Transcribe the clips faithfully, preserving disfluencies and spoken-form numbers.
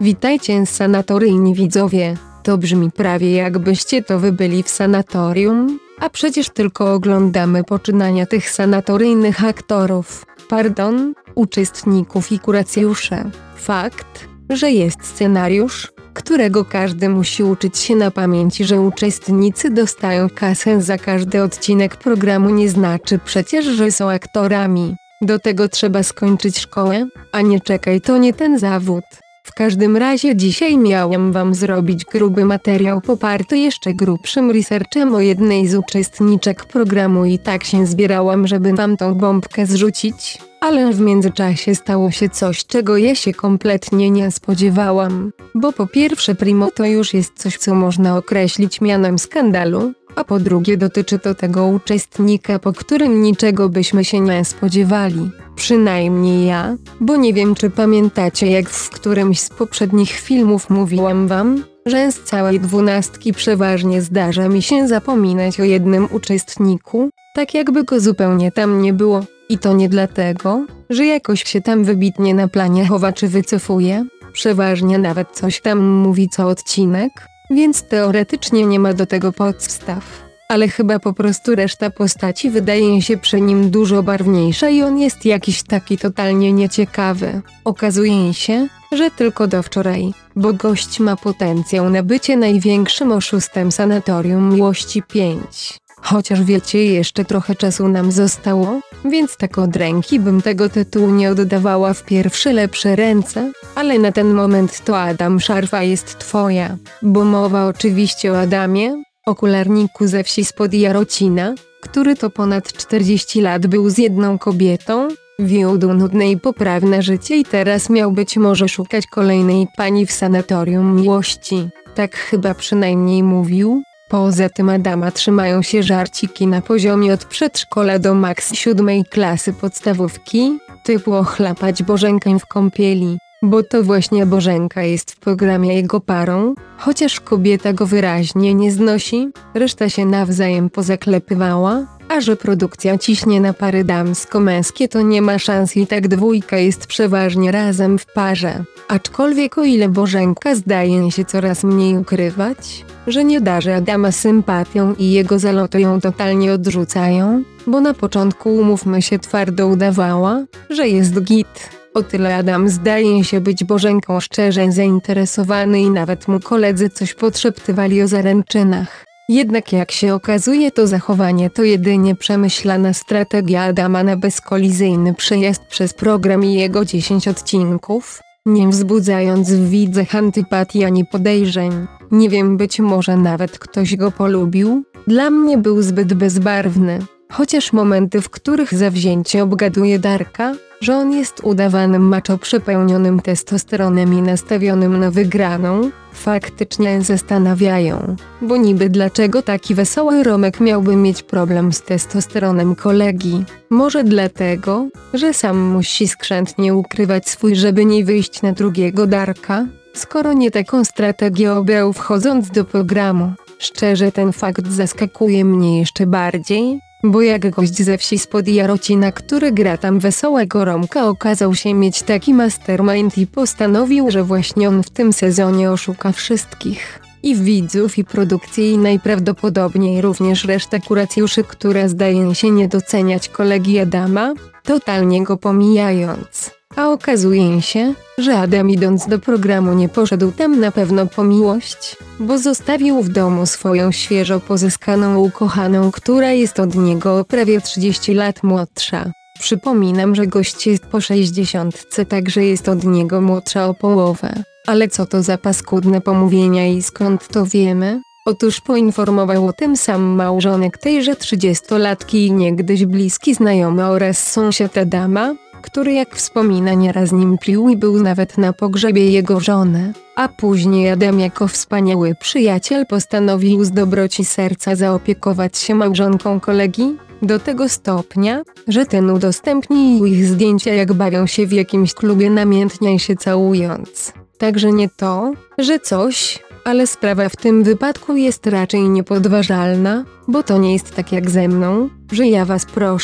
Witajcie sanatoryjni widzowie. To brzmi prawie jakbyście to wy byli w sanatorium, a przecież tylko oglądamy poczynania tych sanatoryjnych aktorów, pardon, uczestników i kuracjuszy. Fakt, że jest scenariusz, którego każdy musi uczyć się na pamięci, że uczestnicy dostają kasę za każdy odcinek programu, nie znaczy przecież, że są aktorami. Do tego trzeba skończyć szkołę, a nie czekaj, to nie ten zawód. W każdym razie dzisiaj miałem wam zrobić gruby materiał poparty jeszcze grubszym researchem o jednej z uczestniczek programu i tak się zbierałam, żeby wam tą bombkę zrzucić, ale w międzyczasie stało się coś, czego ja się kompletnie nie spodziewałam, bo po pierwsze primo to już jest coś, co można określić mianem skandalu, a po drugie dotyczy to tego uczestnika, po którym niczego byśmy się nie spodziewali. Przynajmniej ja, bo nie wiem, czy pamiętacie, jak w którymś z poprzednich filmów mówiłam wam, że z całej dwunastki przeważnie zdarza mi się zapominać o jednym uczestniku, tak jakby go zupełnie tam nie było. I to nie dlatego, że jakoś się tam wybitnie na planie chowa czy wycofuje, przeważnie nawet coś tam mówi co odcinek, więc teoretycznie nie ma do tego podstaw. Ale chyba po prostu reszta postaci wydaje się przy nim dużo barwniejsza i on jest jakiś taki totalnie nieciekawy. Okazuje się, że tylko do wczoraj, bo gość ma potencjał na bycie największym oszustem Sanatorium Miłości pięć. Chociaż wiecie, jeszcze trochę czasu nam zostało, więc tak od ręki bym tego tytułu nie oddawała w pierwsze lepsze ręce, ale na ten moment to Adam Szarfa jest twoja, bo mowa oczywiście o Adamie, okularniku ze wsi spod Jarocina, który to ponad czterdzieści lat był z jedną kobietą, wiódł nudne i poprawne życie i teraz miał być może szukać kolejnej pani w Sanatorium Miłości. Tak chyba przynajmniej mówił. Poza tym Adama trzymają się żarciki na poziomie od przedszkola do maks siódmej klasy podstawówki, typu ochlapać Bożenkę w kąpieli, bo to właśnie Bożenka jest w programie jego parą, chociaż kobieta go wyraźnie nie znosi, reszta się nawzajem pozaklepywała, a że produkcja ciśnie na pary damsko-męskie, to nie ma szans i tak dwójka jest przeważnie razem w parze. Aczkolwiek o ile Bożenka zdaje się coraz mniej ukrywać, że nie darzy Adama sympatią i jego zaloty ją totalnie odrzucają, bo na początku, umówmy się, twardo udawała, że jest git. O tyle Adam zdaje się być Bożenką szczerze zainteresowany i nawet mu koledzy coś podszeptywali o zaręczynach. Jednak jak się okazuje, to zachowanie to jedynie przemyślana strategia Adama na bezkolizyjny przejazd przez program i jego dziesięć odcinków, nie wzbudzając w widzach antypatii ani podejrzeń. Nie wiem, być może nawet ktoś go polubił. Dla mnie był zbyt bezbarwny. Chociaż momenty, w których zawzięcie obgaduje Darka, że on jest udawanym macho przepełnionym testosteronem i nastawionym na wygraną, faktycznie zastanawiają. Bo niby dlaczego taki wesoły Romek miałby mieć problem z testosteronem kolegi? Może dlatego, że sam musi skrzętnie ukrywać swój, żeby nie wyjść na drugiego Darka, skoro nie taką strategię obrał wchodząc do programu. Szczerze ten fakt zaskakuje mnie jeszcze bardziej, bo jak gość ze wsi spod Jarocina, który gra tam wesołego Romka, okazał się mieć taki mastermind i postanowił, że właśnie on w tym sezonie oszuka wszystkich. I widzów, i produkcję, i najprawdopodobniej również resztę kuracjuszy, która zdaje się nie doceniać kolegi Adama, totalnie go pomijając. A okazuje się, że Adam idąc do programu nie poszedł tam na pewno po miłość, bo zostawił w domu swoją świeżo pozyskaną ukochaną, która jest od niego o prawie trzydzieści lat młodsza. Przypominam, że gość jest po sześćdziesiątce, także jest od niego młodsza o połowę. Ale co to za paskudne pomówienia i skąd to wiemy? Otóż poinformował o tym sam małżonek tejże trzydziestolatki i niegdyś bliski znajomy oraz sąsiad Adama, który jak wspomina nieraz nim pił i był nawet na pogrzebie jego żony, a później Adam jako wspaniały przyjaciel postanowił z dobroci serca zaopiekować się małżonką kolegi, do tego stopnia, że ten udostępnił ich zdjęcia jak bawią się w jakimś klubie namiętnie się całując. Także nie to, że coś, ale sprawa w tym wypadku jest raczej niepodważalna, bo to nie jest tak jak ze mną, że ja was proszę,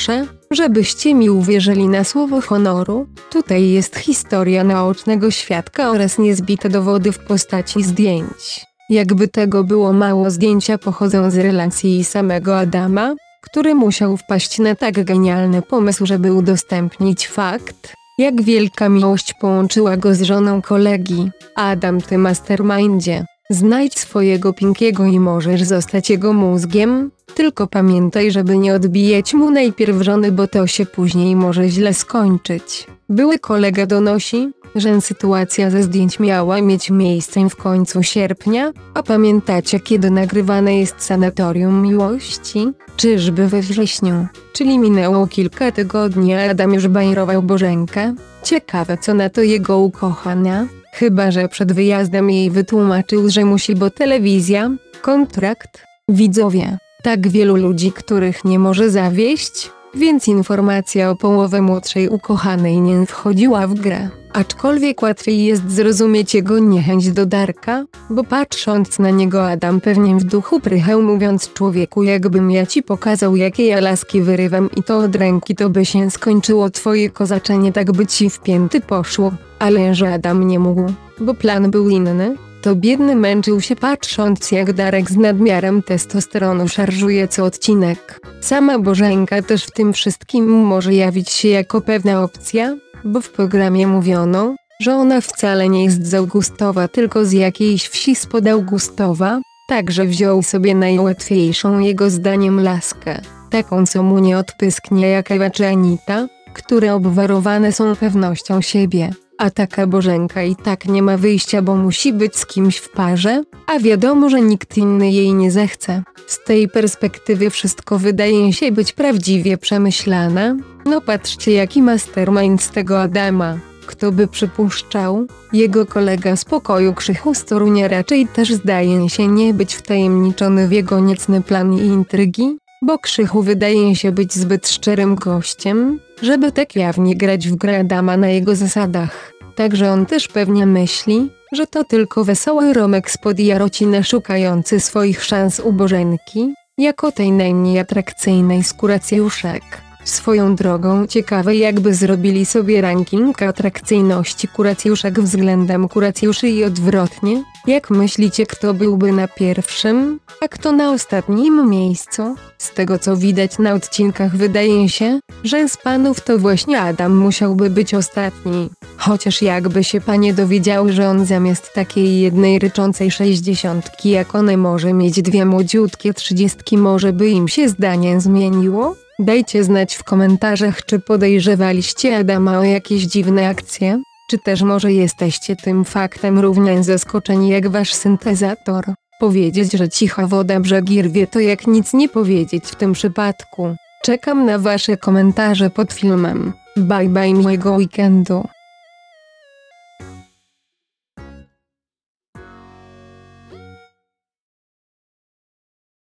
żebyście mi uwierzyli na słowo honoru. Tutaj jest historia naocznego świadka oraz niezbite dowody w postaci zdjęć. Jakby tego było mało, zdjęcia pochodzą z relacji samego Adama, który musiał wpaść na tak genialny pomysł, żeby udostępnić fakt, jak wielka miłość połączyła go z żoną kolegi. Adam, ty mastermindzie, znajdź swojego Pinkiego i możesz zostać jego mózgiem, tylko pamiętaj, żeby nie odbijać mu najpierw żony, bo to się później może źle skończyć. Były kolega donosi, że sytuacja ze zdjęć miała mieć miejsce w końcu sierpnia, a pamiętacie, kiedy nagrywane jest Sanatorium Miłości? Czyżby we wrześniu? Czyli minęło kilka tygodni, a Adam już bajerował Bożenkę? Ciekawe, co na to jego ukochana? Chyba że przed wyjazdem jej wytłumaczył, że musi, bo telewizja, kontrakt. Widzowie, tak wielu ludzi, których nie może zawieść, więc informacja o połowę młodszej ukochanej nie wchodziła w grę. Aczkolwiek łatwiej jest zrozumieć jego niechęć do Darka, bo patrząc na niego Adam pewnie w duchu prychał, mówiąc: człowieku, jakbym ja ci pokazał, jakie ja laski wyrywam i to od ręki, to by się skończyło twoje kozaczenie, tak by ci w pięty poszło. Ale że Adam nie mógł, bo plan był inny, to biedny męczył się patrząc, jak Darek z nadmiarem testosteronu szarżuje co odcinek. Sama Bożenka też w tym wszystkim może jawić się jako pewna opcja, bo w programie mówiono, że ona wcale nie jest z Augustowa, tylko z jakiejś wsi spod Augustowa, także wziął sobie najłatwiejszą jego zdaniem laskę, taką co mu nie odpysknie jak Ewa czy Anita, które obwarowane są pewnością siebie. A taka Bożenka i tak nie ma wyjścia, bo musi być z kimś w parze, a wiadomo, że nikt inny jej nie zechce. Z tej perspektywy wszystko wydaje się być prawdziwie przemyślane. No patrzcie, jaki mastermind z tego Adama. Kto by przypuszczał? Jego kolega z pokoju Krzychu z Torunia raczej też zdaje się nie być wtajemniczony w jego niecny plan i intrygi, bo Krzychu wydaje się być zbyt szczerym gościem, żeby tak jawnie grać w grę Adama na jego zasadach. Także on też pewnie myśli, że to tylko wesoły Romek spod Jarocina szukający swoich szans u Bożenki, jako tej najmniej atrakcyjnej z kuracjuszek. Swoją drogą ciekawe, jakby zrobili sobie ranking atrakcyjności kuracjuszek względem kuracjuszy i odwrotnie. Jak myślicie, kto byłby na pierwszym, a kto na ostatnim miejscu? Z tego co widać na odcinkach wydaje się, że z panów to właśnie Adam musiałby być ostatni. Chociaż jakby się panie dowiedziały, że on zamiast takiej jednej ryczącej sześćdziesiątki jak one może mieć dwie młodziutkie trzydziestki, może by im się zdanie zmieniło? Dajcie znać w komentarzach, czy podejrzewaliście Adama o jakieś dziwne akcje, czy też może jesteście tym faktem równie zaskoczeni jak wasz syntezator. Powiedzieć, że cicha woda brzegi rwie, to jak nic nie powiedzieć w tym przypadku. Czekam na wasze komentarze pod filmem. Bye bye, miłego weekendu.